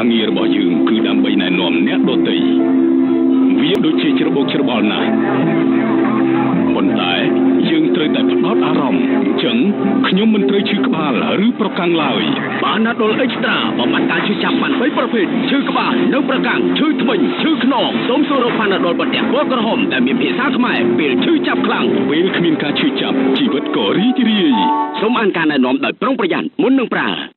ការងាររបស់យើងគឺដើម្បីណែនាំអ្នកដទៃវាដូចជាច្របូកច្របល់ណាស់ប៉ុន្តែយើងត្រូវតែផ្ដោតអារម្មណ៍អញ្ចឹងខ្ញុំមិនត្រូវឈឺក្បាលឬប្រកាំងឡើយបានណាដុលអេកស្ត្រាបំបត្តិការឈឺចាប់បាន3ប្រភេទឈឺក្បាលនៅប្រកាំងឈឺធ្មេញឈឺខ្នងសូមសួររកបានណាដុលបន្ទះពណ៌ក្រហមដែលមានភាសាខ្មែរពេលឈឺចាប់ខ្លាំងពេលគ្មានការឈឺចាប់ជីវិតក៏រីករាយសូមអានការណែនាំដោយប្រុងប្រយ័ត្នមុននឹងប្រើ